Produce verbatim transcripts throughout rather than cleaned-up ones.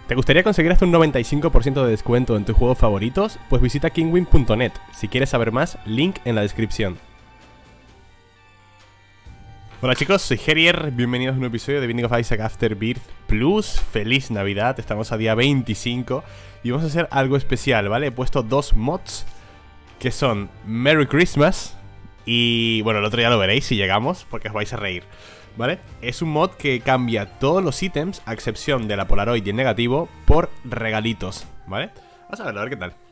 ¿Te gustaría conseguir hasta un noventa y cinco por ciento de descuento en tus juegos favoritos? Pues visita Kinguin punto net. Si quieres saber más, link en la descripción. Hola chicos, soy Gerier, bienvenidos a un episodio de Binding of Isaac Afterbirth Plus. Feliz Navidad, estamos a día veinticinco y vamos a hacer algo especial, ¿vale? He puesto dos mods que son Merry Christmas y, bueno, el otro ya lo veréis si llegamos porque os vais a reír, ¿vale? Es un mod que cambia todos los ítems, a excepción de la Polaroid y el negativo, por regalitos, ¿vale? Vamos a verlo, a ver qué tal.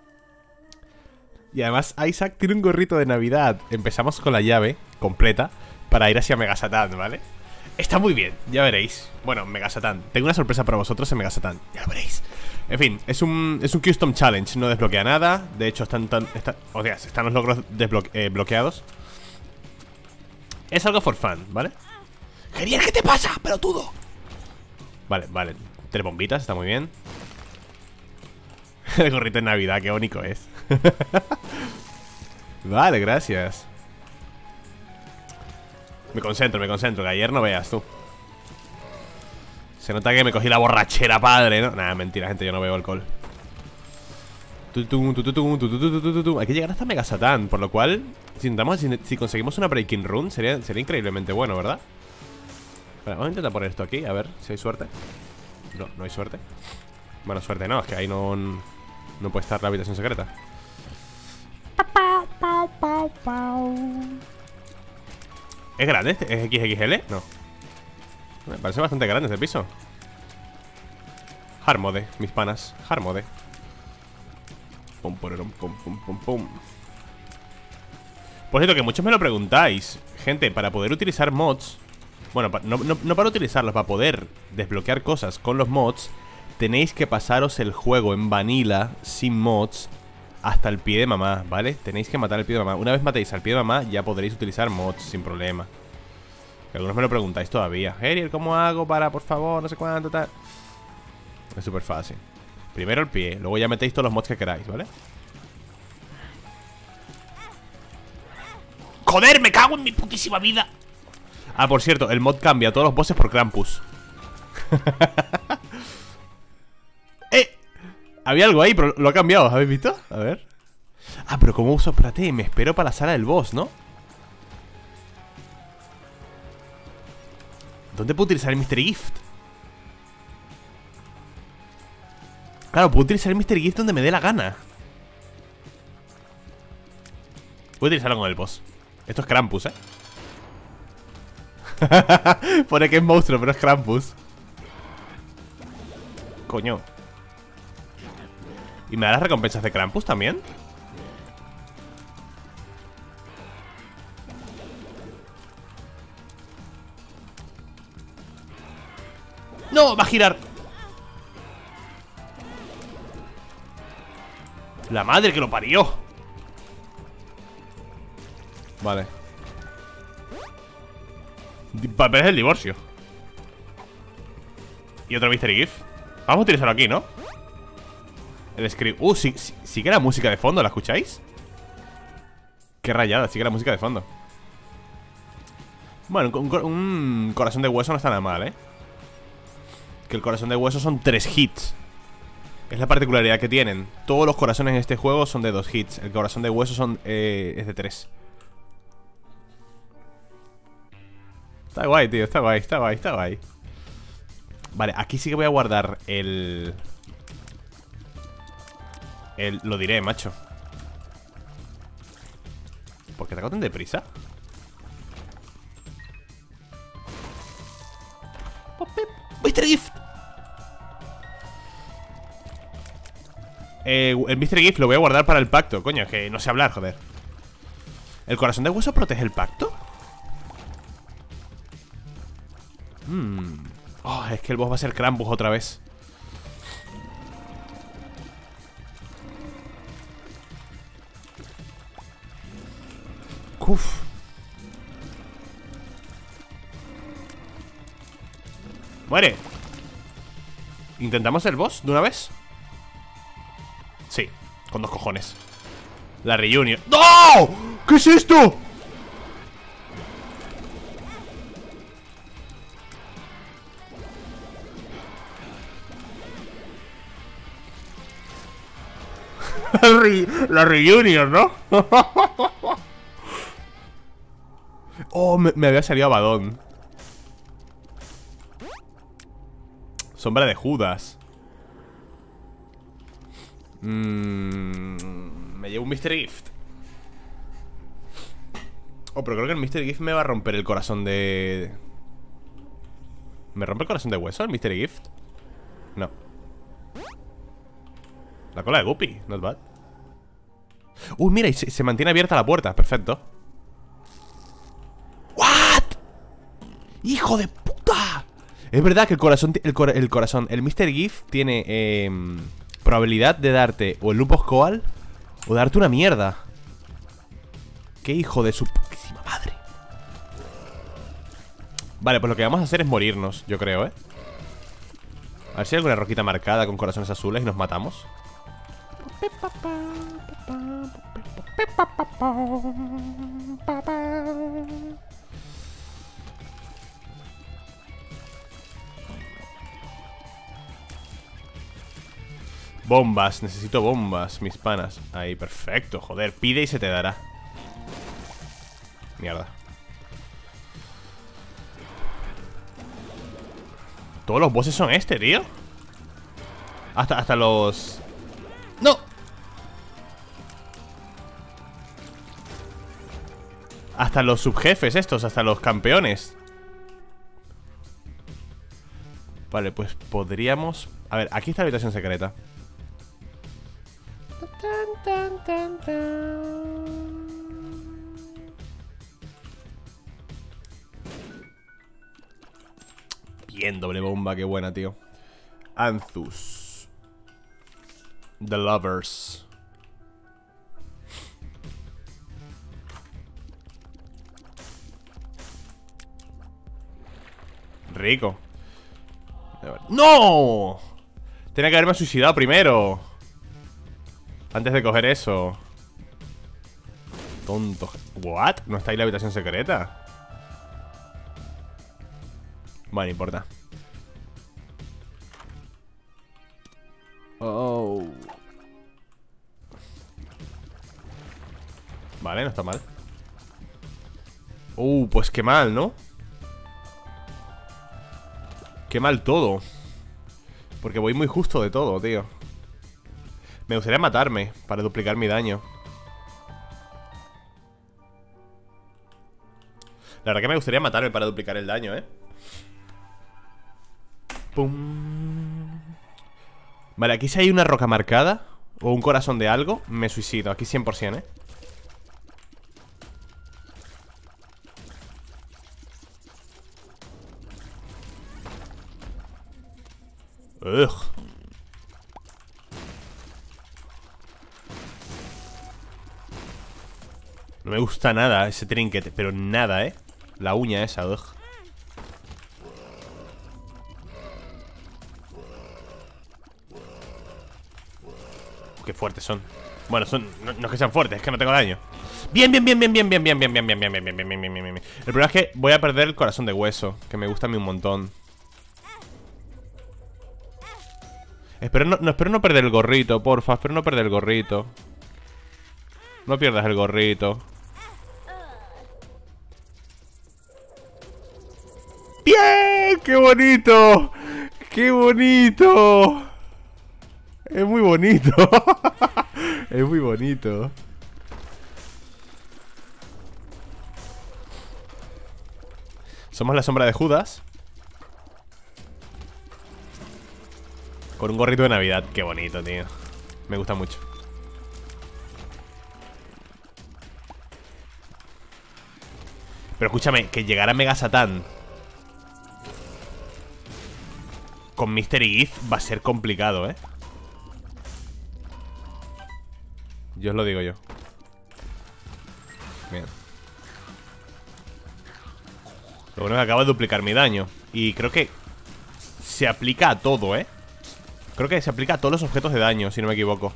Y además Isaac tiene un gorrito de Navidad. Empezamos con la llave completa para ir hacia Mega Satan, ¿vale? Está muy bien, ya veréis. Bueno, Mega Satan, tengo una sorpresa para vosotros en Mega Satan, ya lo veréis. En fin, es un, es un Custom Challenge, no desbloquea nada. De hecho, están, tan, está, o sea, están los logros eh, bloqueados. Es algo for fun, ¿vale? Genial, ¿qué te pasa, pelotudo? Vale, vale, tres bombitas, está muy bien. El gorrito de Navidad, qué bonito es. Vale, gracias. Me concentro, me concentro, que ayer no veas tú. Se nota que me cogí la borrachera, padre, ¿no? Nah, mentira, gente, yo no bebo alcohol. Hay que llegar hasta Mega Satan, por lo cual, si, intentamos, si, si conseguimos una Breaking Run, sería, sería increíblemente bueno, ¿verdad? Vale, vamos a intentar poner esto aquí, a ver si hay suerte. No, no hay suerte. Bueno, suerte no, es que ahí no, no puede estar la habitación secreta. ¿Es grande este? ¿Es equis equis ele? No. Me parece bastante grande este piso. Hard mode, mis panas. Hard mode. Pum, pum, pum, pum, pum, pum. Por cierto, que muchos me lo preguntáis. Gente, para poder utilizar mods, bueno, no, no, no para utilizarlos, para poder desbloquear cosas con los mods, tenéis que pasaros el juego en vanilla, sin mods, hasta el pie de mamá, ¿vale? Tenéis que matar al pie de mamá. Una vez matéis al pie de mamá, ya podréis utilizar mods sin problema. Que algunos me lo preguntáis todavía. Gerier, ¿cómo hago para, por favor, no sé cuánto, tal? Es súper fácil. Primero el pie, luego ya metéis todos los mods que queráis, ¿vale? ¡Joder, me cago en mi putísima vida! Ah, por cierto, el mod cambia a todos los bosses por Krampus. ¡Eh! Había algo ahí, pero lo ha cambiado, ¿habéis visto? A ver. Ah, pero ¿cómo uso? Espérate, me espero para la sala del boss, ¿no? ¿Dónde puedo utilizar el mister Gift? Claro, puedo utilizar el mister Gift donde me dé la gana. Voy a utilizarlo con el boss. Esto es Krampus, ¿eh? Pone que es monstruo, pero es Krampus. Coño. ¿Y me da las recompensas de Krampus también? ¡No! ¡Va a girar! ¡La madre que lo parió! Vale. Papeles del divorcio. Y otro mister Gift. Vamos a utilizarlo aquí, ¿no? El script. Uh, sí, sí, sí que la música de fondo, ¿la escucháis? Qué rayada, sí que la música de fondo. Bueno, un, un corazón de hueso no está nada mal, ¿eh? Que el corazón de hueso son tres hits. Es la particularidad que tienen. Todos los corazones en este juego son de dos hits. El corazón de hueso son, eh, es de tres. Está guay, tío, está guay, está guay, está guay. Vale, aquí sí que voy a guardar el... El... Lo diré, macho. ¿Por qué te hago tan deprisa? ¡mister Gift! Eh, el mister Gift lo voy a guardar para el pacto. Coño, es que no sé hablar, joder. ¿El corazón de hueso protege el pacto? Hmm. Oh, es que el boss va a ser Krampus otra vez. Uf. Muere. ¿Intentamos el boss de una vez? Sí, con dos cojones. La reunión. ¡No! ¿Qué es esto? re, la reunion, ¿no? Oh, me, me había salido Abaddon. Sombra de Judas. mm, Me llevo un míster Gift. Oh, pero creo que el míster Gift me va a romper el corazón de... ¿Me rompe el corazón de hueso el míster Gift? No. La cola de Guppy, not bad. Uy, mira, y se, se mantiene abierta la puerta, perfecto. ¿What? ¡Hijo de puta! Es verdad que el corazón, el, cor el corazón, el míster Gift tiene eh, probabilidad de darte o el Lupus Coal o darte una mierda. ¡Qué hijo de su putísima madre! Vale, pues lo que vamos a hacer es morirnos, yo creo, ¿eh? A ver si hay alguna roquita marcada con corazones azules y nos matamos. Bombas, necesito bombas, mis panas. Ahí, perfecto, joder, pide y se te dará. Mierda. Todos los bosses son este, tío. Hasta, hasta los... ¡No! Hasta los subjefes estos, hasta los campeones. Vale, pues podríamos... A ver, aquí está la habitación secreta. Bien, doble bomba, qué buena, tío. Anthus. The Lovers. Rico. ¡No! Tenía que haberme suicidado primero. Antes de coger eso. Tonto. ¿What? ¿No está ahí la habitación secreta? Vale, no importa. Oh. Vale, no está mal. Uh, pues qué mal, ¿no? Qué mal todo. Porque voy muy justo de todo, tío. Me gustaría matarme para duplicar mi daño. La verdad que me gustaría matarme para duplicar el daño, ¿eh? Pum. Vale, aquí si hay una roca marcada o un corazón de algo, me suicido. Aquí cien por cien, ¿eh? Ugh. No me gusta nada ese trinquete, pero nada, ¿eh? La uña esa, ugh. Qué fuertes son. Bueno, son. No, no es que sean fuertes, es que no tengo daño. Bien, bien, bien, bien, bien, bien, bien, bien, bien, bien, bien, bien, bien, bien, bien, bien, bien, bien. El problema es que voy a perder el corazón de hueso, que me gusta a mí un montón. Espero no, no, espero no perder el gorrito, porfa. Espero no perder el gorrito. No pierdas el gorrito. ¡Bien! ¡Qué bonito! ¡Qué bonito! Es muy bonito. Es muy bonito. Somos la sombra de Judas. Con un gorrito de Navidad. Qué bonito, tío. Me gusta mucho. Pero escúchame, que llegara Mega Satán con míster Gift va a ser complicado, ¿eh? Yo os lo digo yo. Bien. Lo bueno es que acabo de duplicar mi daño. Y creo que se aplica a todo, ¿eh? Creo que se aplica a todos los objetos de daño, si no me equivoco.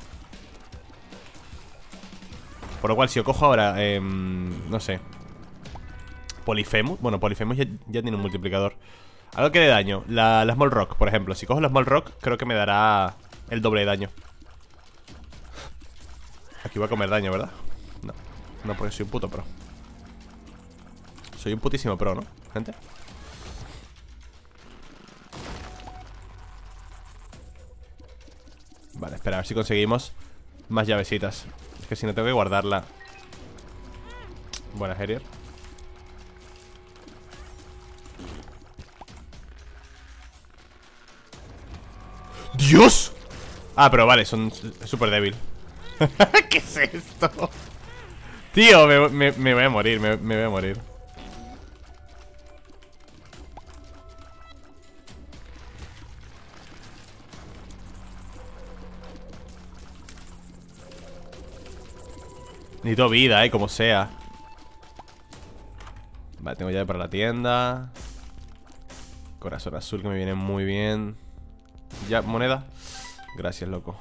Por lo cual, si yo cojo ahora, eh, no sé, Polyphemus. Bueno, Polyphemus ya, ya tiene un multiplicador. Algo que de daño, la, la Small Rock, por ejemplo. Si cojo la Small Rock, creo que me dará el doble de daño. Aquí va a comer daño, ¿verdad? No, no, porque soy un puto pro. Soy un putísimo pro, ¿no, gente? Vale, espera, a ver si conseguimos más llavecitas. Es que si no tengo que guardarla. Buena, Harrier. ¡Dios! Ah, pero vale, son súper débil. ¿Qué es esto? Tío, me, me, me voy a morir, me, me voy a morir. Necesito vida, eh, como sea. Vale, tengo llave para la tienda. Corazón azul que me viene muy bien. Ya, moneda. Gracias, loco.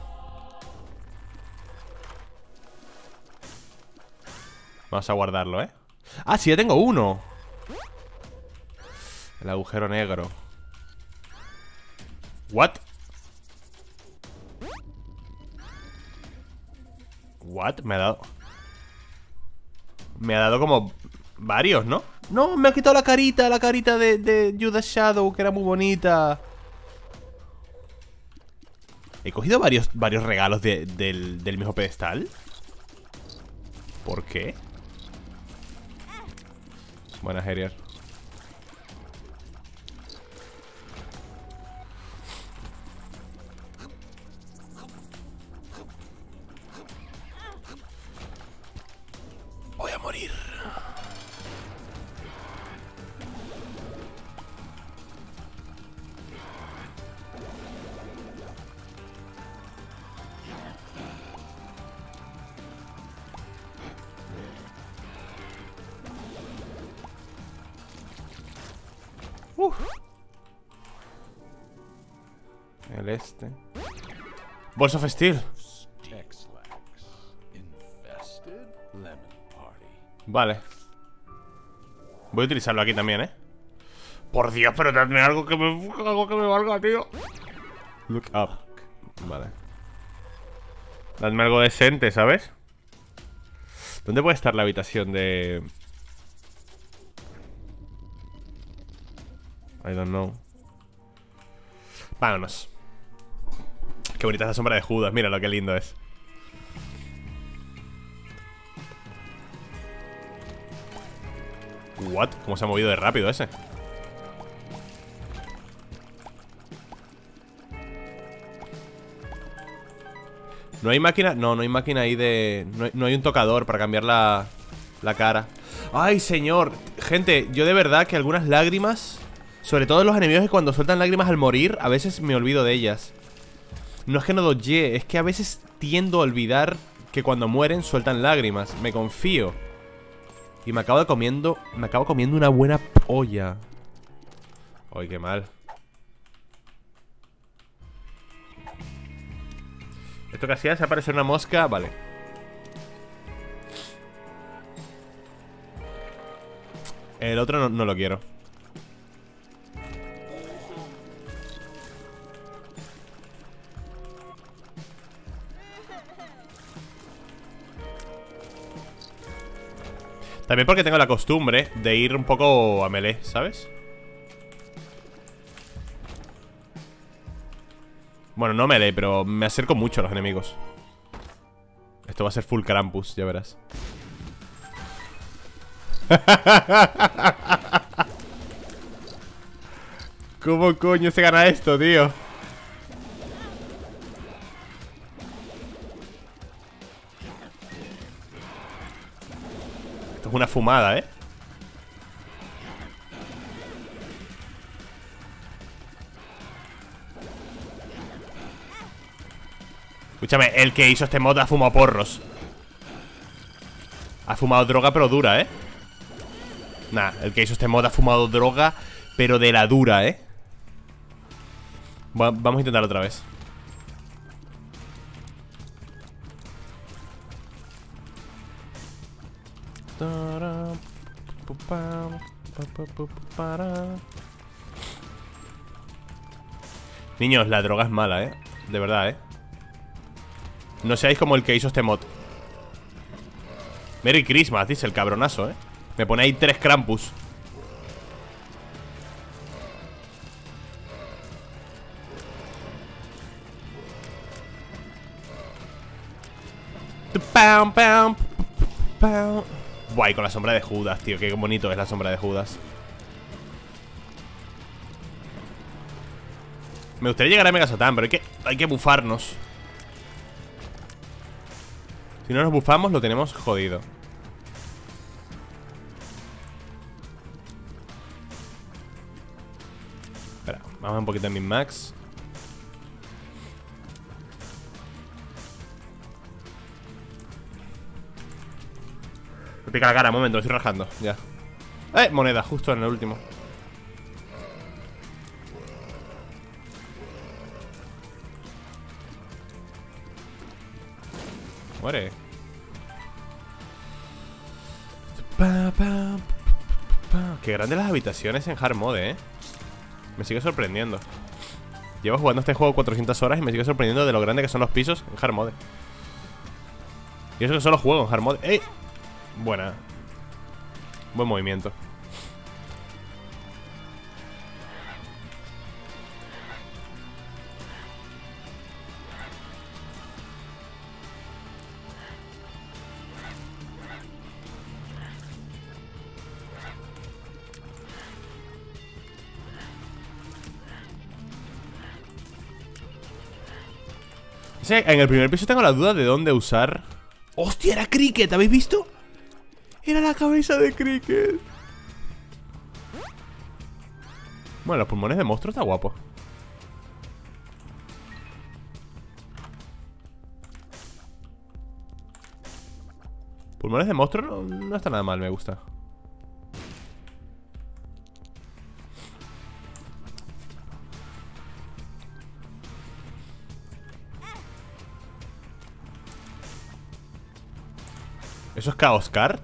Vamos a guardarlo, ¿eh? Ah, sí, ya tengo uno. El agujero negro. What? What? Me ha dado... Me ha dado como varios, ¿no? No, me ha quitado la carita, la carita de, de Judas Shadow, que era muy bonita. He cogido varios, varios regalos de, del, del mismo pedestal. ¿Por qué? Buena, Harrier. Voy a morir. Uf. El este. Balls of Steel. Vale. Voy a utilizarlo aquí también, ¿eh? Por Dios, pero dadme algo que me, algo que me valga, tío. Look up. Vale. Dadme algo decente, ¿sabes? ¿Dónde puede estar la habitación de...? I don't know. Vámonos. Qué bonita esa sombra de Judas. Mira lo que lindo es. What? ¿Cómo se ha movido de rápido ese? No hay máquina... No, no hay máquina ahí de... No hay, no hay un tocador para cambiar la... La cara. ¡Ay, señor! Gente, yo de verdad que algunas lágrimas... Sobre todo los enemigos que cuando sueltan lágrimas al morir, a veces me olvido de ellas. No es que no dodge, es que a veces tiendo a olvidar que cuando mueren sueltan lágrimas. Me confío. Y me acabo de comiendo... Me acabo comiendo una buena polla. Ay, qué mal. Esto que hacía es aparecer una mosca. Vale. El otro no, no lo quiero. También porque tengo la costumbre de ir un poco a melee, ¿sabes? Bueno, no melee, pero me acerco mucho a los enemigos. Esto va a ser full Krampus, ya verás. ¿Cómo coño se gana esto, tío? Esto es una fumada, ¿eh? Escúchame, el que hizo este mod ha fumado porros. Ha fumado droga, pero dura, ¿eh? Nah, el que hizo este mod ha fumado droga, pero de la dura, ¿eh? Va- Vamos a intentarlo otra vez. Niños, la droga es mala, ¿eh? De verdad, ¿eh? No seáis como el que hizo este mod. Merry Christmas, dice el cabronazo, eh. Me pone ahí tres Krampus. Pam, pam, pam. Guay, con la sombra de Judas, tío. Qué bonito es la sombra de Judas. Me gustaría llegar a Mega Satán, pero hay que, hay que bufarnos. Si no nos bufamos, lo tenemos jodido. Espera, vamos un poquito en min-max. Me pica la cara, un momento, lo estoy rajando. Ya. Eh, moneda, justo en el último. Muere. Pa, pa, pa. Qué grandes las habitaciones en hard mode, eh. Me sigue sorprendiendo. Llevo jugando este juego cuatrocientas horas y me sigue sorprendiendo de lo grande que son los pisos en hard mode. Y eso que solo juego en hard mode. ¡Eh! Buena. Buen movimiento. O sea, en el primer piso tengo la duda de dónde usar. ¡Hostia, era Cricket! ¿Habéis visto? Era la cabeza de Cricket. Bueno, los pulmones de monstruo está guapo. Pulmones de monstruo no, no está nada mal, me gusta. ¿Eso es Chaos Card?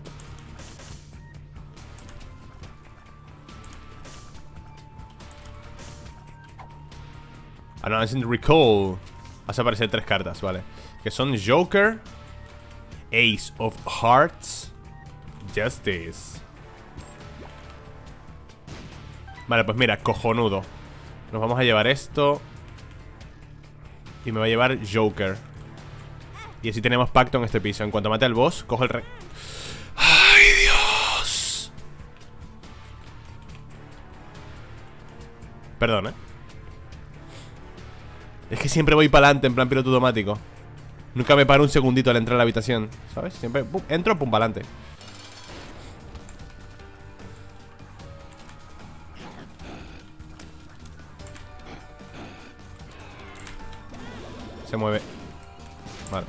Ah, no, es en Recall. Vas a aparecer tres cartas, vale. Que son Joker, Ace of Hearts, Justice. Vale, pues mira, cojonudo. Nos vamos a llevar esto. Y me va a llevar Joker. Y así tenemos pacto en este piso. En cuanto mate al boss, cojo el re... ¡Ay, Dios! Perdón, eh. Es que siempre voy para adelante en plan piloto automático. Nunca me paro un segundito al entrar a la habitación, ¿sabes? Siempre pum, entro, pum, para adelante. Se mueve. Vale.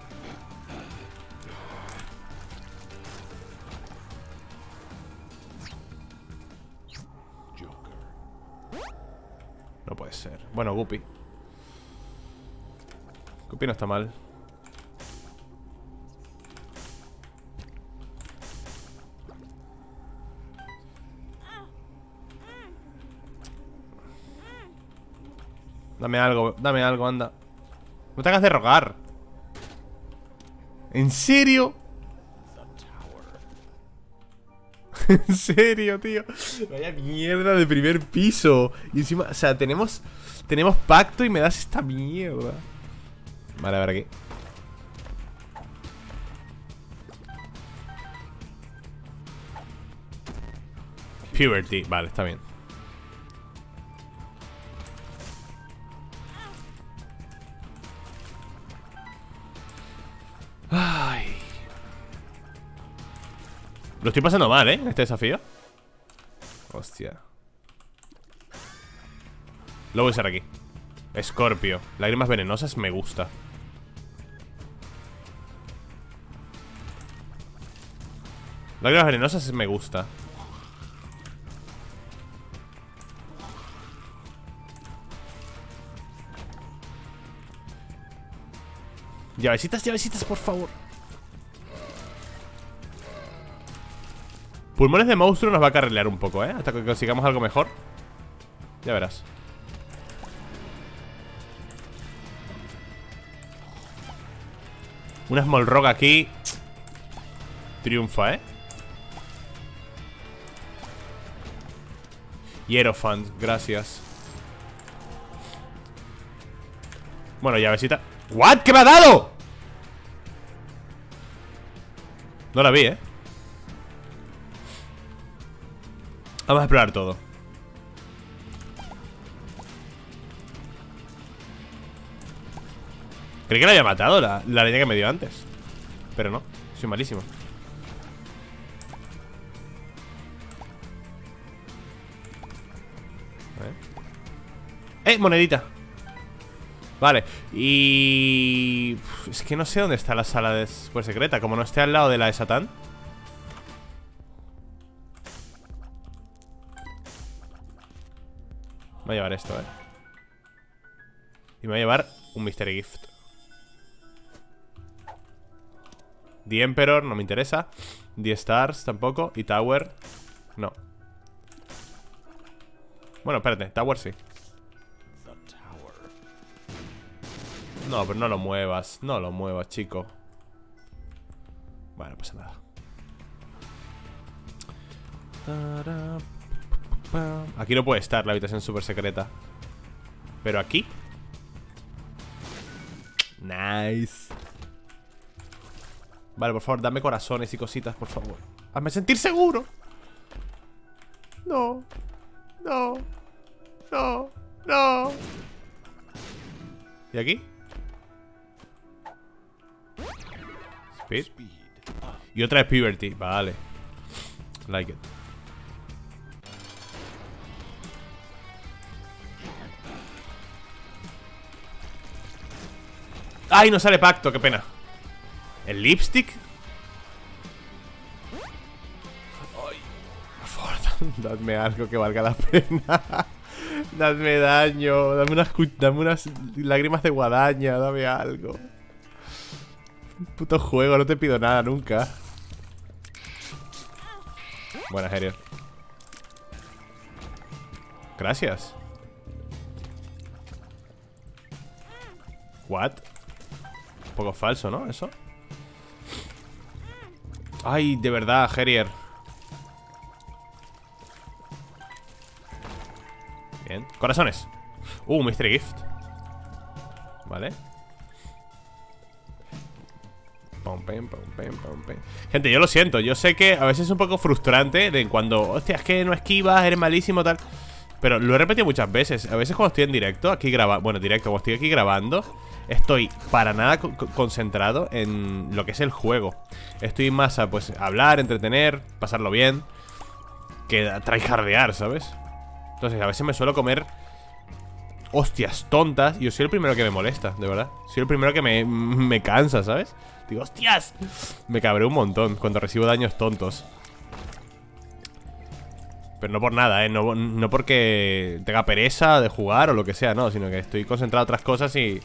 No puede ser. Bueno, Guppy. Guppy no está mal. Dame algo, dame algo, anda. No te hagas de rogar. ¿En serio? ¿En serio, tío? Vaya mierda de primer piso. Y encima, o sea, tenemos Tenemos pacto y me das esta mierda. Vale, a ver aquí. Puberty, vale, está bien. Ay. Lo estoy pasando mal, ¿eh? Este desafío. Hostia. Lo voy a usar aquí. Escorpio. Lágrimas venenosas me gusta. Lágrimas venenosas me gusta. Llavecitas, llavecitas, por favor. Pulmones de monstruo nos va a carrilear un poco, ¿eh? Hasta que consigamos algo mejor. Ya verás. Una Smolrog aquí. Triunfa, ¿eh? Hierophant, gracias. Bueno, llavecita. ¿What? ¿Qué me ha dado? No la vi, ¿eh? Vamos a explorar todo. Creí que la había matado la, la araña que me dio antes. Pero no, soy malísimo. ¡Eh, monedita! Vale, y... es que no sé dónde está la sala de super secreta. Como no esté al lado de la de Satán. Me voy a llevar esto, eh. Y me voy a llevar un Mystery Gift. The Emperor no me interesa. The Stars tampoco. Y Tower no. Bueno, espérate, Tower sí. No, pero no lo muevas. No lo muevas, chico. Bueno, no pasa nada. Aquí no puede estar la habitación súper secreta. Pero aquí. Nice. Vale, por favor, dame corazones y cositas, por favor. Hazme sentir seguro. No. No. No. No. ¿Y aquí? Speed. Y otra es Puberty. Vale. Like it. ¡Ay, no sale pacto! ¡Qué pena! ¿El lipstick? Ay, por favor, dadme algo que valga la pena. Dadme daño. Dame unas, dame unas lágrimas de guadaña. Dame algo. Puto juego, no te pido nada nunca. Buena, Herier. Gracias. What? Un poco falso, ¿no? Eso. Ay, de verdad, Herier. Bien. Corazones. Uh, Mystery Gift. Vale. Gente, yo lo siento. Yo sé que a veces es un poco frustrante de cuando, hostia, es que no esquivas, eres malísimo, tal. Pero lo he repetido muchas veces. A veces cuando estoy en directo, aquí grabando, bueno, directo, cuando estoy aquí grabando, estoy para nada co concentrado en lo que es el juego. Estoy más a, pues, hablar, entretener, pasarlo bien, que a tryhardear, ¿sabes? Entonces a veces me suelo comer hostias tontas. Y yo soy el primero que me molesta, de verdad. Soy el primero que me, me cansa, ¿sabes? Digo, hostias. Me cabré un montón cuando recibo daños tontos. Pero no por nada, ¿eh? No, no porque tenga pereza de jugar o lo que sea, no. Sino que estoy concentrado en otras cosas y...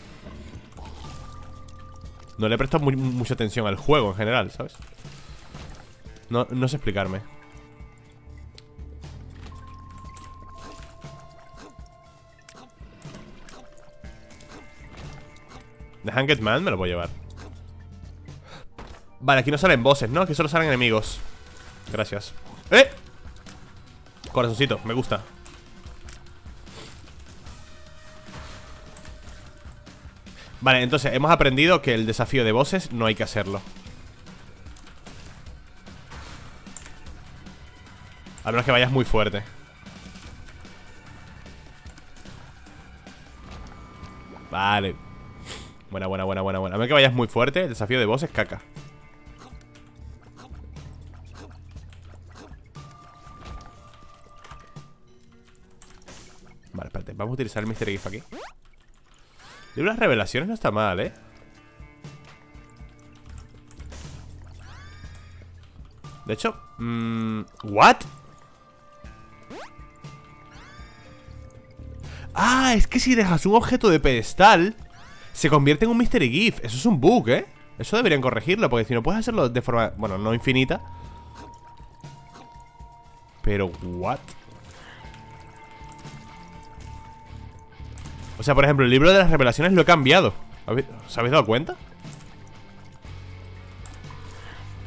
no le presto muy, mucha atención al juego en general, ¿sabes? No, no sé explicarme. The Hanged Man me lo voy a llevar. Vale, aquí no salen bosses, ¿no? Aquí solo salen enemigos. Gracias. ¡Eh! Corazoncito, me gusta. Vale, entonces hemos aprendido que el desafío de bosses no hay que hacerlo. A menos que vayas muy fuerte. Vale. Buena, buena, buena, buena, buena. A menos que vayas muy fuerte, el desafío de bosses caca. Vale, espérate, vamos a utilizar el Mystery Gift aquí. De unas revelaciones no está mal, ¿eh? De hecho, mmm, ¿what? Ah, es que si dejas un objeto de pedestal se convierte en un Mystery Gift. Eso es un bug, ¿eh? Eso deberían corregirlo, porque si no puedes hacerlo de forma, bueno, no infinita. Pero, ¿what? O sea, por ejemplo, el libro de las revelaciones lo he cambiado. ¿Os habéis dado cuenta?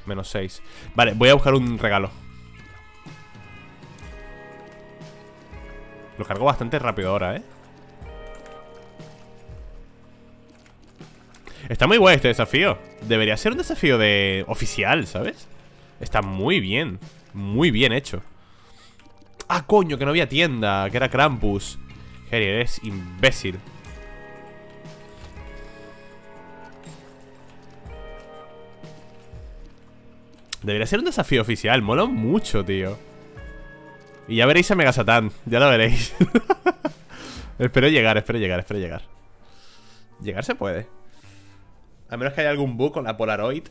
Menos seis. Vale, voy a buscar un regalo. Lo cargo bastante rápido ahora, ¿eh? Está muy guay este desafío. Debería ser un desafío de oficial, ¿sabes? Está muy bien. Muy bien hecho. Ah, coño, que no había tienda. Que era Krampus. Harry, eres imbécil. Debería ser un desafío oficial. Mola mucho, tío. Y ya veréis a Mega Satán. Ya lo veréis. Espero llegar, espero llegar, espero llegar. Llegar se puede. A menos que haya algún bug con la Polaroid.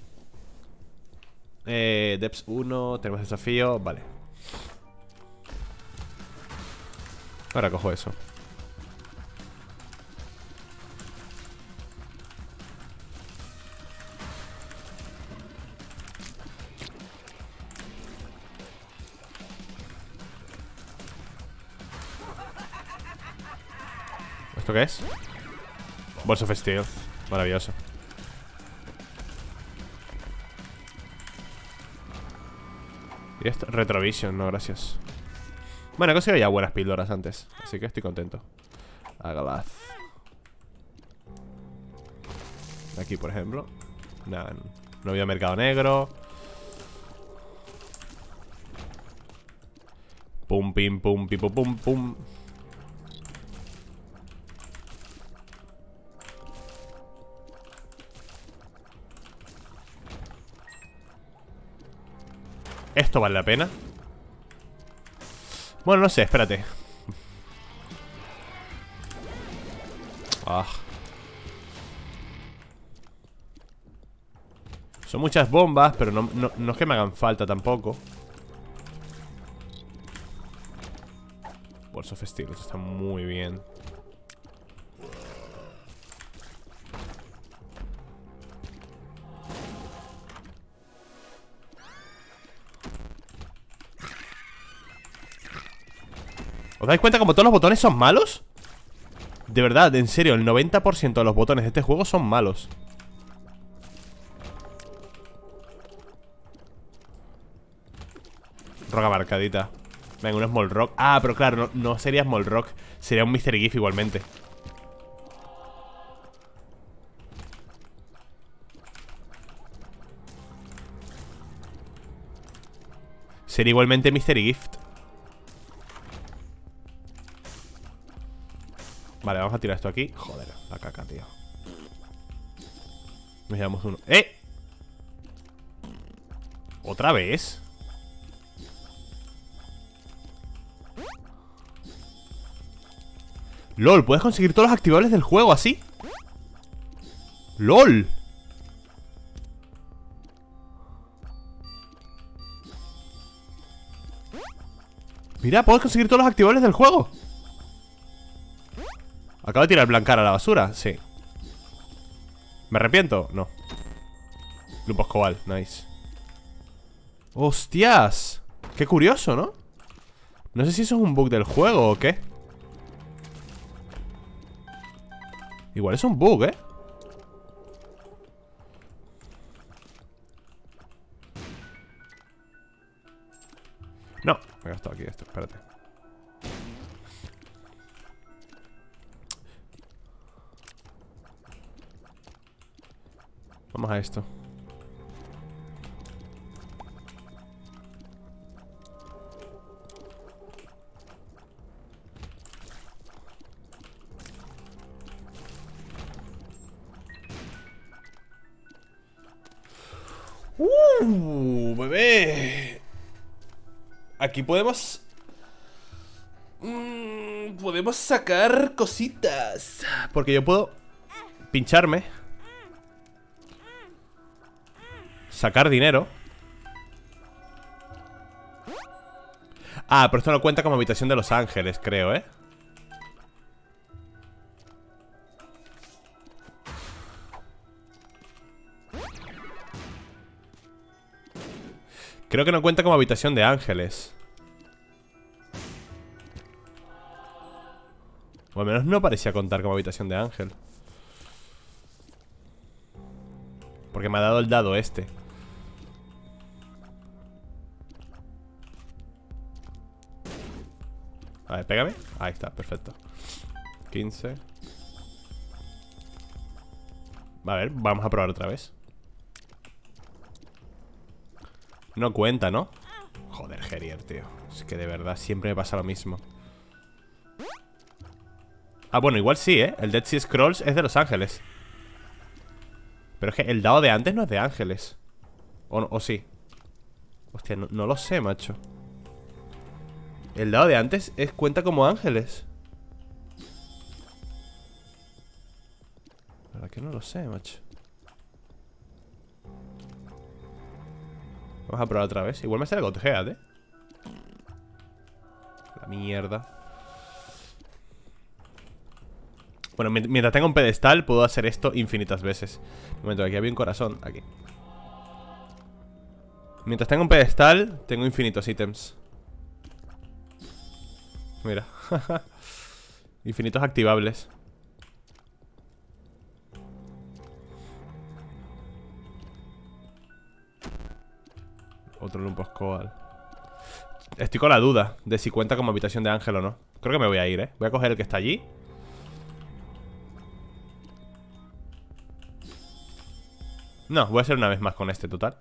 Eh, Depths uno, tenemos desafío. Vale. Ahora cojo eso. ¿Esto qué es? Bolso festivo. Maravilloso. Y esto, Retrovision, no, gracias. Bueno, he conseguido ya buenas píldoras antes, así que estoy contento. Agalaz. Aquí, por ejemplo. Nada, no había mercado negro. Pum, pim, pum, pipo, pum, pum. Esto vale la pena. Bueno, no sé, espérate. Ah. Son muchas bombas, pero no, no, no es que me hagan falta tampoco. Bolso festivo, esto está muy bien. ¿Os dais cuenta como todos los botones son malos? De verdad, en serio, el noventa por ciento de los botones de este juego son malos. Roca marcadita. Venga, un Small Rock. Ah, pero claro, no, no sería Small Rock. Sería un mister GIF igualmente. Sería igualmente mister Gift. Vale, vamos a tirar esto aquí. Joder, la caca, tío. Nos llevamos uno. ¡Eh! ¿Otra vez? LOL, puedes conseguir todos los activables del juego así. LOL. Mira, puedes conseguir todos los activables del juego. Acabo de tirar el blancar a la basura, sí. ¿Me arrepiento? No. Lupus Cobal, nice. ¡Hostias! Qué curioso, ¿no? No sé si eso es un bug del juego o qué. Igual es un bug, ¿eh? No, me he gastado aquí esto, espérate. Vamos a esto. Uh, bebé. Aquí podemos... Mm, podemos sacar cositas. Porque yo puedo pincharme, sacar dinero. Ah, pero esto no cuenta como habitación de Los Ángeles, creo, ¿eh? Creo que no cuenta como habitación de ángeles. O al menos no parecía contar como habitación de ángel. Porque me ha dado el dado este. A ver, pégame. Ahí está, perfecto. quince. A ver, vamos a probar otra vez. No cuenta, ¿no? Joder, Harrier, tío. Es que de verdad siempre me pasa lo mismo. Ah, bueno, igual sí, ¿eh? El Dead Sea Scrolls es de Los Ángeles. Pero es que el dado de antes no es de ángeles. O, no, o sí. Hostia, no, no lo sé, macho. El dado de antes es, cuenta como ángeles. La verdad que no lo sé, macho. Vamos a probar otra vez. Igual me sale Godhead, ¿eh? La mierda. Bueno, mientras tenga un pedestal puedo hacer esto infinitas veces. Un momento, aquí había un corazón. Aquí. Mientras tenga un pedestal, tengo infinitos ítems. Mira. Infinitos activables. Otro Lumpos Coal. Estoy con la duda de si cuenta como habitación de ángel o no. Creo que me voy a ir, ¿eh? Voy a coger el que está allí. No, voy a hacer una vez más con este total.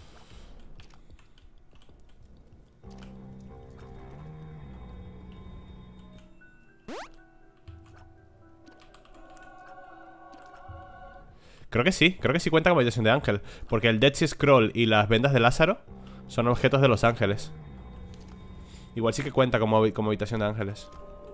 Creo que sí, creo que sí cuenta como habitación de ángel. Porque el Dead Sea Scroll y las vendas de Lázaro son objetos de los ángeles. Igual sí que cuenta como, como habitación de ángeles.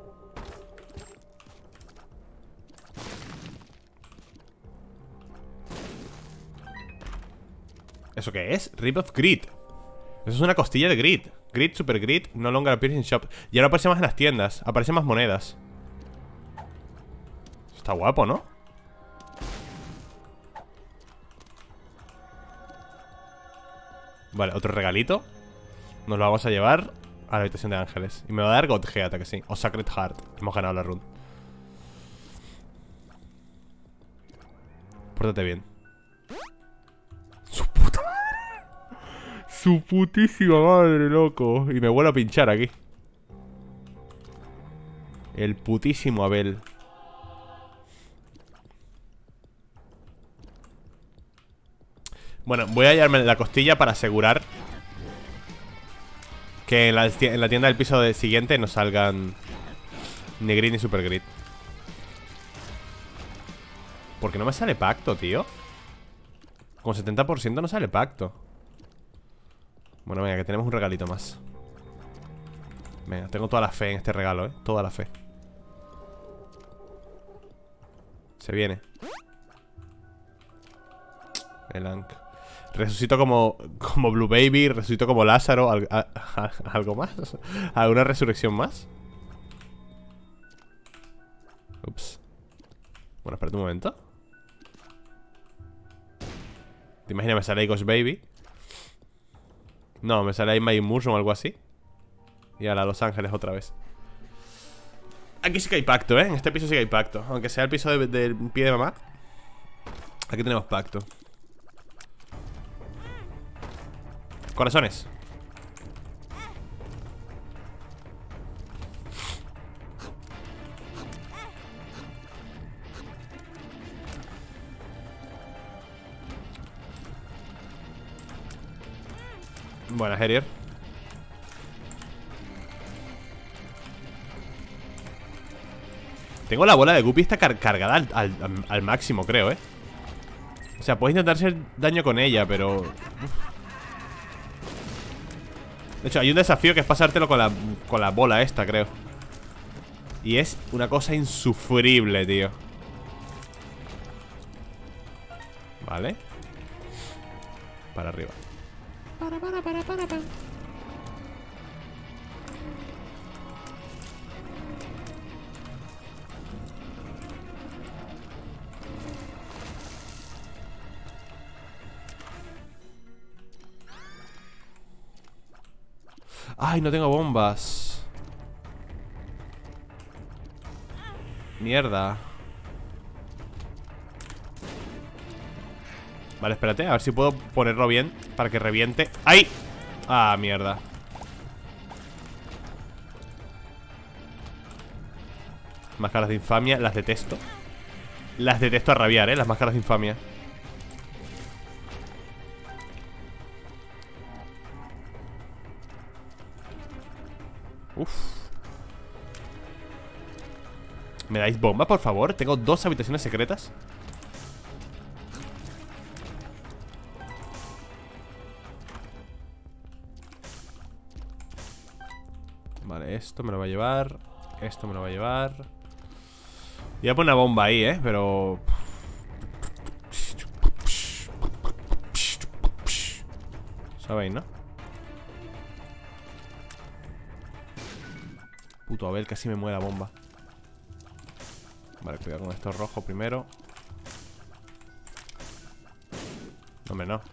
¿Eso qué es? Rip of Grid. Eso es una costilla de Grid. Grid, Super Grid, no longer appears in shop. Ya no aparece más en las tiendas, aparecen más monedas. Está guapo, ¿no? Vale, otro regalito. Nos lo vamos a llevar a la habitación de ángeles. Y me va a dar Godhead, que sí. O Sacred Heart. Hemos ganado la run. Pórtate bien. Su puta madre. Su putísima madre, loco. Y me vuelvo a pinchar aquí. El putísimo Abel. Bueno, voy a llevarme la costilla para asegurar que en la, en la tienda del piso de siguiente no salgan ni Grid ni Super Grid. ¿Por qué no me sale pacto, tío? Con setenta por ciento no sale pacto. Bueno, venga, que tenemos un regalito más. Venga, tengo toda la fe en este regalo, eh. Toda la fe. Se viene. El Ankh. Resucito como, como Blue Baby, resucito como Lázaro. al, a, a, ¿Algo más? ¿Alguna resurrección más? Ups. Bueno, espérate un momento. ¿Te imaginas? Me sale ahí Ghost Baby. No, me sale ahí My Immersion o algo así. Y ahora Los Ángeles otra vez. Aquí sí que hay pacto, ¿eh? En este piso sí que hay pacto. Aunque sea el piso del de, de pie de mamá. Aquí tenemos pacto. Corazones. Buena, Harrier. Tengo la bola de Guppy, está car cargada al, al, al máximo, creo, ¿eh? O sea, puedes intentar hacer daño con ella, pero... Uf. De hecho, hay un desafío que es pasártelo con la, con la bola esta, creo. Y es una cosa insufrible, tío. Vale. Para arriba. Para, para, para, para, para. Ay, no tengo bombas. Mierda. Vale, espérate, a ver si puedo ponerlo bien para que reviente. ¡Ay! Ah, mierda. Máscaras de infamia, las detesto. Las detesto a rabiar, eh, las máscaras de infamia. Uf. ¿Me dais bomba, por favor? Tengo dos habitaciones secretas. Vale, esto me lo va a llevar. Esto me lo va a llevar. Voy a poner una bomba ahí, eh, pero... ¿Sabéis, no? Puto Abel, casi me muere la bomba. Vale, cuidado con esto rojo primero. No, hombre, no.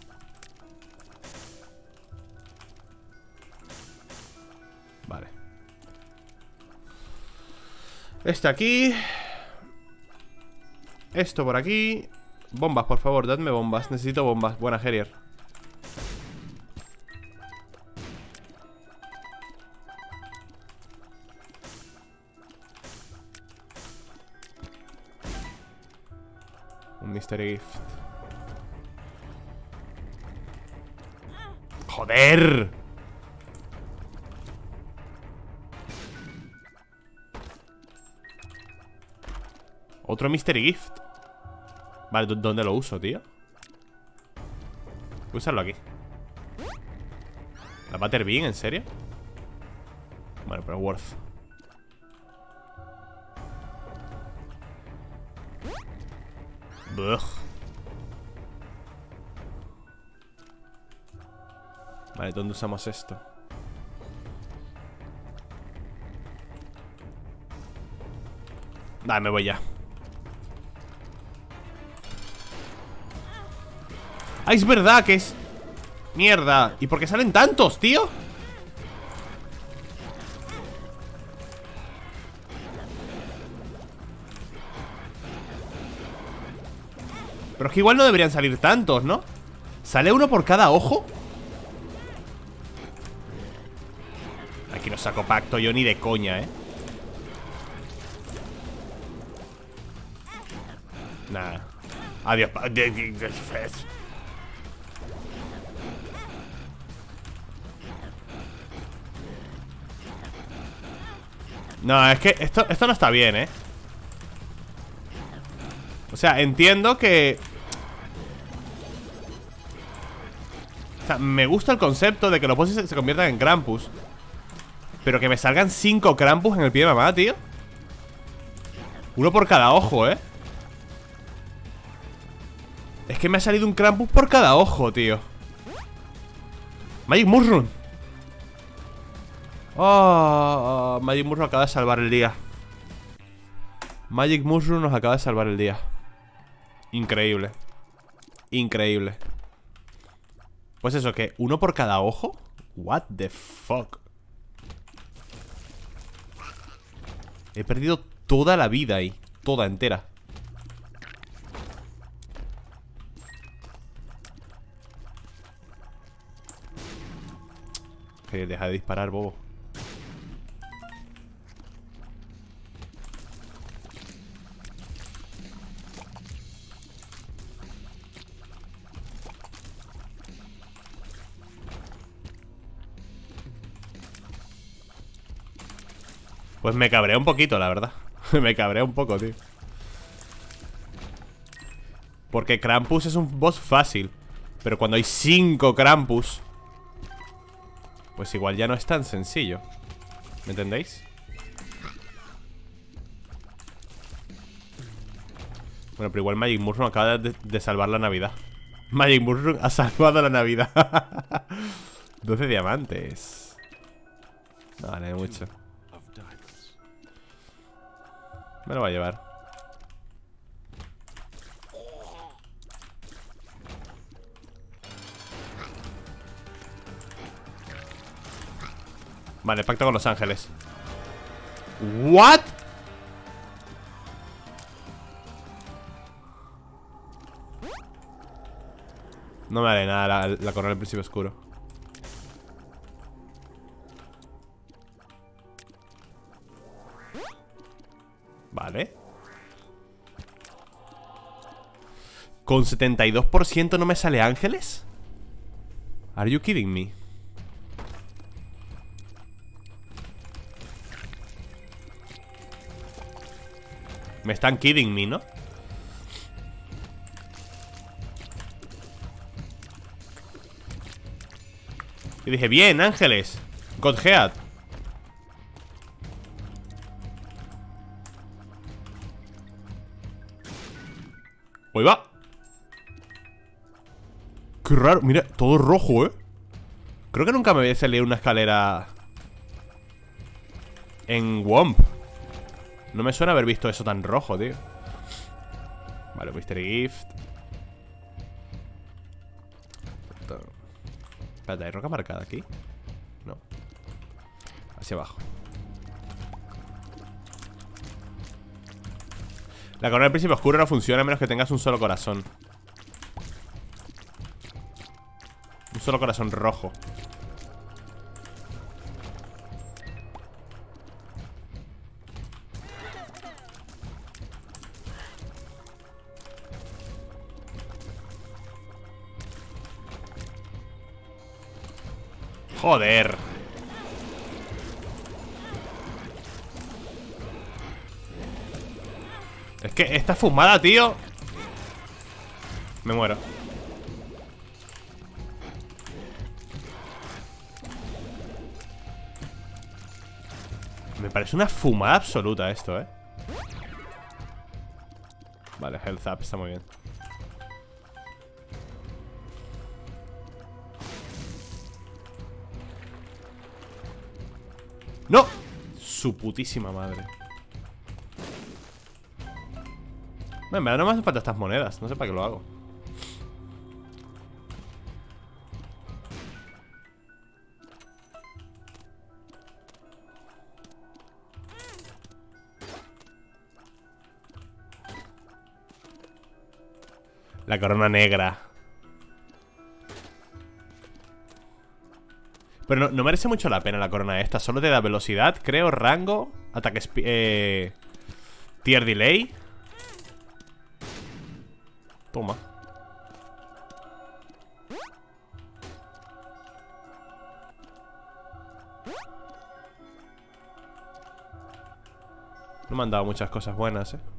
Vale. Este aquí. Esto por aquí. Bombas, por favor, dadme bombas. Necesito bombas. Buena, Herier. Un Mystery Gift. ¡Joder! Otro Mystery Gift. Vale, ¿dónde lo uso, tío? Voy a usarlo aquí. ¿La Butterbean? ¿En serio? Bueno, pero worth. Ugh. Vale, ¿dónde usamos esto? Dale, me voy ya. Ah, es verdad que es... Mierda. ¿Y por qué salen tantos, tío? Pero es que igual no deberían salir tantos, ¿no? ¿Sale uno por cada ojo? Aquí no saco pacto yo ni de coña, ¿eh? Nada. Adiós. No, es que esto, esto no está bien, ¿eh? O sea, entiendo que... O sea, me gusta el concepto de que los bosses se, se conviertan en Krampus. Pero que me salgan cinco Krampus en el pie de mamá, tío. Uno por cada ojo, ¿eh? Es que me ha salido un Krampus por cada ojo, tío. Magic Mushroom. Oh, oh, Magic Mushroom acaba de salvar el día. Magic Mushroom nos acaba de salvar el día. Increíble. Increíble. Pues eso, que uno por cada ojo. What the fuck. He perdido toda la vida ahí. Toda entera. Que deja de disparar, bobo. Pues me cabrea un poquito, la verdad. Me cabrea un poco, tío. Porque Krampus es un boss fácil. Pero cuando hay cinco Krampus, pues igual ya no es tan sencillo. ¿Me entendéis? Bueno, pero igual Magic Mushroom acaba de, de salvar la Navidad. Magic Mushroom ha salvado la Navidad. doce diamantes. No vale mucho. Me lo va a llevar. Vale, pacto con los ángeles. ¿What? No me vale nada la, la corona del principio oscuro. Vale. ¿Con setenta y dos por ciento no me sale ángeles? Are you kidding me? Me están kidding me, ¿no? Y dije, bien, ángeles. Godhead. Ahí va. Qué raro, mira, todo rojo, ¿eh? Creo que nunca me había salido una escalera en Womp. No me suena haber visto eso tan rojo, tío. Vale, Mystery Gift. Espérate, ¿hay roca marcada aquí? No. Hacia abajo. La corona del príncipe oscuro no funciona a menos que tengas un solo corazón. Un solo corazón rojo. Joder. Es que esta fumada, tío. Me muero. Me parece una fumada absoluta esto, eh. Vale, health up, está muy bien. ¡No! Su putísima madre. En verdad no me hacen falta estas monedas. No sé para qué lo hago. La corona negra. Pero no, no merece mucho la pena la corona esta. Solo te da velocidad, creo, rango, ataque, eh, tier delay. Toma. No me han dado muchas cosas buenas, eh.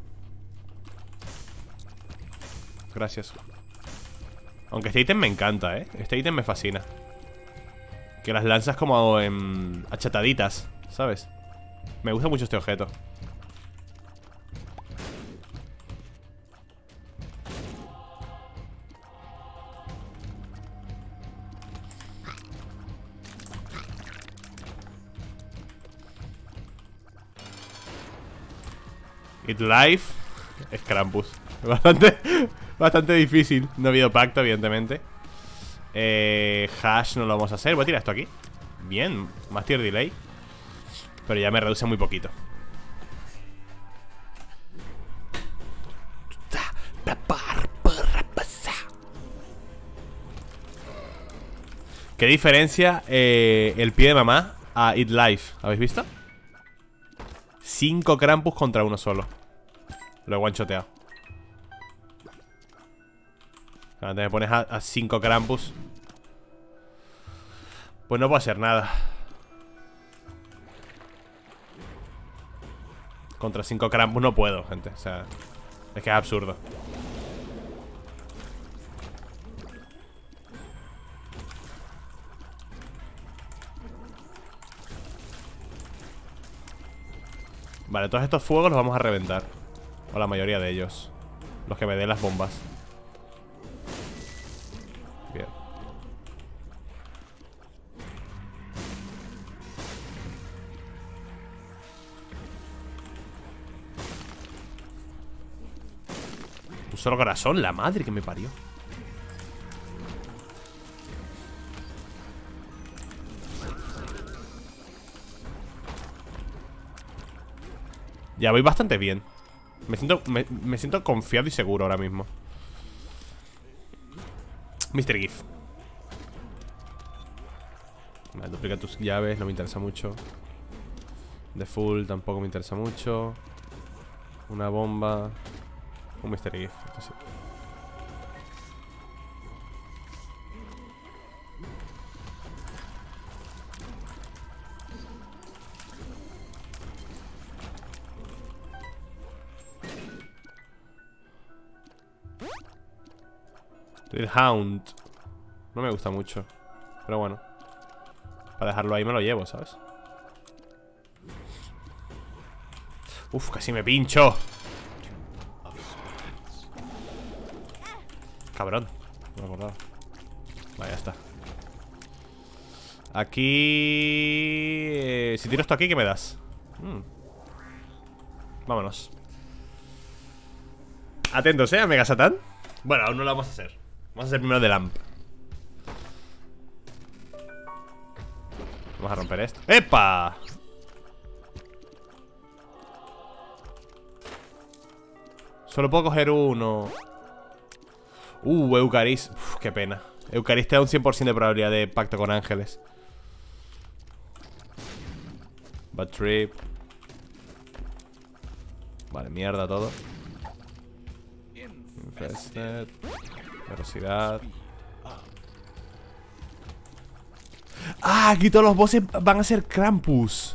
Gracias. Aunque este ítem me encanta, eh. Este ítem me fascina. Que las lanzas como en achataditas, ¿sabes? Me gusta mucho este objeto. It Life es Krampus. Bastante, bastante difícil. No ha habido pacto, evidentemente. Eh, hash no lo vamos a hacer. Voy a tirar esto aquí. Bien, más tier delay. Pero ya me reduce muy poquito. ¿Qué diferencia eh, el pie de mamá a Eat Life? ¿Habéis visto? Cinco Krampus contra uno solo. Lo he guanchoteado. Cuando te me pones a, a cinco Krampus, pues no puedo hacer nada. Contra cinco Krampus no puedo, gente. O sea, es que es absurdo. Vale, todos estos fuegos los vamos a reventar. O la mayoría de ellos. Los que me den las bombas. Bien. Un solo corazón, la madre que me parió. Ya voy bastante bien. Me siento, me, me siento confiado y seguro ahora mismo. Mystery Gift. Vale, duplica tus llaves, no me interesa mucho. The Full tampoco me interesa mucho. Una bomba. Un Mystery Gift, esto sí. El Hound no me gusta mucho, pero bueno, para dejarlo ahí me lo llevo, ¿sabes? Uf, casi me pincho. Cabrón, no me acordaba. Vale, ya está. Aquí... eh, si tiro esto aquí, ¿qué me das? Hmm. Vámonos. Atentos, ¿eh? A Mega Satan. Bueno, aún no lo vamos a hacer. Vamos a hacer primero de Lamp. Vamos a romper esto. ¡Epa! Solo puedo coger uno. Uh, Eucaris. Uf, qué pena. Eucaris te da un cien por ciento de probabilidad de pacto con ángeles. Bad Trip. Vale, mierda todo. Infested. Velocidad. Ah, aquí todos los bosses van a ser Krampus.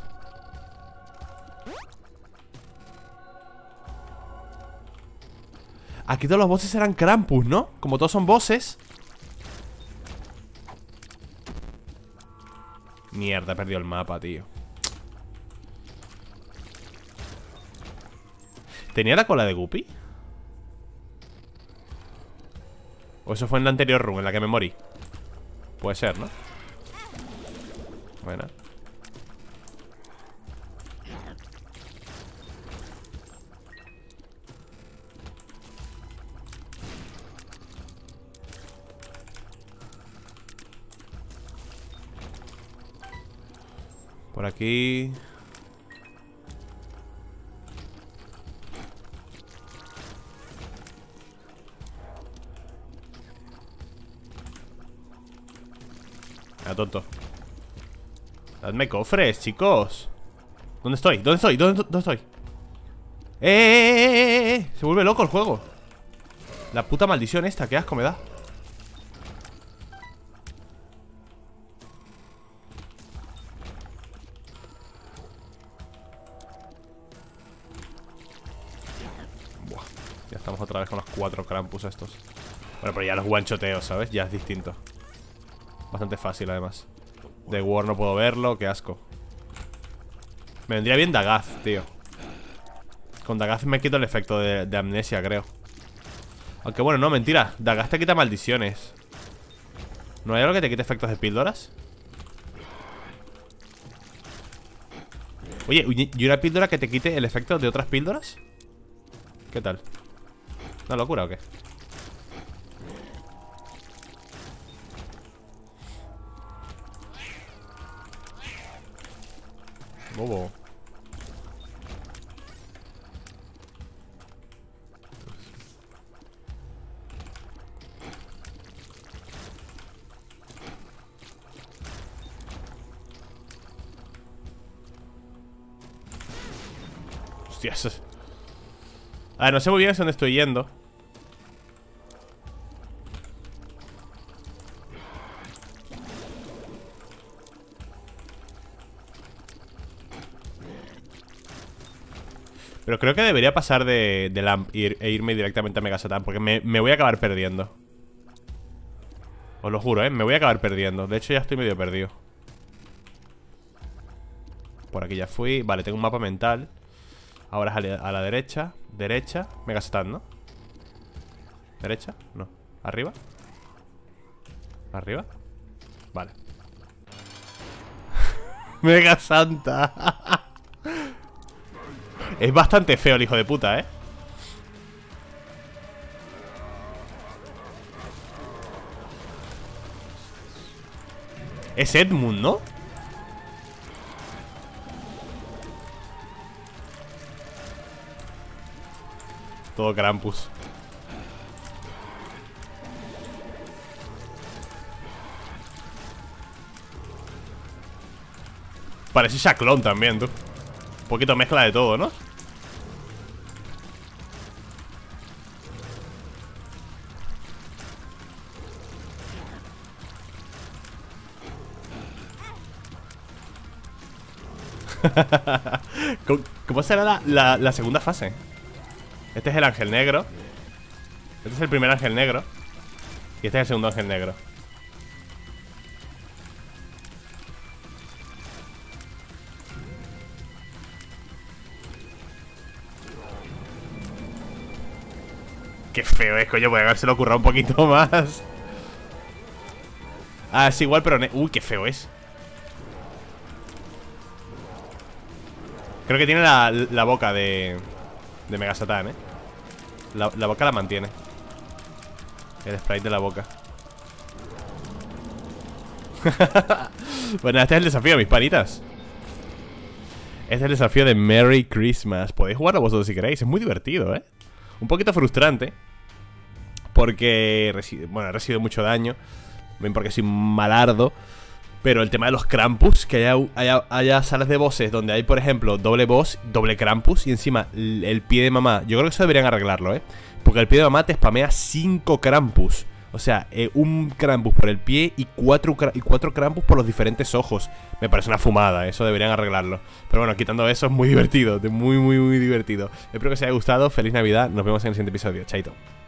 Aquí todos los bosses serán Krampus, ¿no? Como todos son bosses. Mierda, he perdido el mapa, tío. ¿Tenía la cola de Guppy? O eso fue en la anterior run, en la que me morí. Puede ser, ¿no? Buena. Por aquí. Ah, tonto. Dadme cofres, chicos. ¿Dónde estoy? ¿Dónde estoy? ¿Dónde, dónde estoy? ¡Eh, eh, eh, eh, eh! Se vuelve loco el juego. La puta maldición esta, qué asco me da. Buah, ya estamos otra vez con los cuatro Krampus estos. Bueno, pero ya los guanchoteo, ¿sabes? Ya es distinto. Bastante fácil, además. The War no puedo verlo, qué asco. Me vendría bien Dagaz, tío. Con Dagaz me quito el efecto de, de amnesia, creo. Aunque bueno, no, mentira. Dagaz te quita maldiciones. ¿No hay algo que te quite efectos de píldoras? Oye, ¿y una píldora que te quite el efecto de otras píldoras? ¿Qué tal? ¿Una locura o qué? Bobo. Hostias. A ver, no sé muy bien hacia dónde estoy yendo. Pero creo que debería pasar de, de Lamp e irme directamente a Mega Satan, porque me, me voy a acabar perdiendo. Os lo juro, ¿eh? Me voy a acabar perdiendo. De hecho, ya estoy medio perdido. Por aquí ya fui. Vale, tengo un mapa mental. Ahora es a la, a la derecha. Derecha. Mega Satan, ¿no? ¿Derecha? No. ¿Arriba? ¿Arriba? Vale. Mega Santa. Es bastante feo el hijo de puta, ¿eh? Es Edmund, ¿no? Todo Krampus. Parece Shacklon también, tú. Un poquito mezcla de todo, ¿no? ¿Cómo será la, la, la segunda fase? Este es el ángel negro. Este es el primer ángel negro. Y este es el segundo ángel negro. Qué feo es, coño, podría habérselo currado un poquito más. Ah, es igual, pero... Uy, qué feo es. Creo que tiene la, la boca de... De Mega Satan, eh la, la boca la mantiene. El sprite de la boca. Bueno, este es el desafío, mis panitas. Este es el desafío de Merry Christmas. Podéis jugarlo vosotros si queréis, es muy divertido, eh un poquito frustrante porque, bueno, he recibido mucho daño. Ven, porque soy malardo. Pero el tema de los Krampus, que haya, haya, haya salas de bosses donde hay, por ejemplo, doble boss, doble Krampus y encima el pie de mamá. Yo creo que eso deberían arreglarlo, ¿eh? Porque el pie de mamá te spamea cinco Krampus. O sea, eh, un Krampus por el pie y cuatro, y cuatro Krampus por los diferentes ojos. Me parece una fumada, eso deberían arreglarlo. Pero bueno, quitando eso es muy divertido, muy, muy, muy divertido. Espero que os haya gustado, feliz Navidad, nos vemos en el siguiente episodio, chaito.